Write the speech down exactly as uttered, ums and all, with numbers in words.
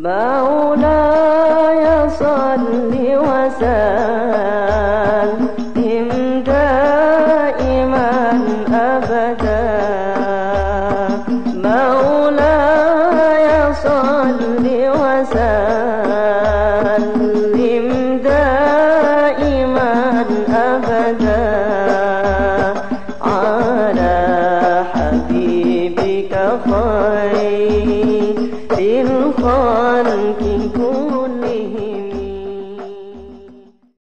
مولاي صل وسلم دائما أبدا مولاي صل وسلم دائما أبدا على حبيبك خير الخلق كلهم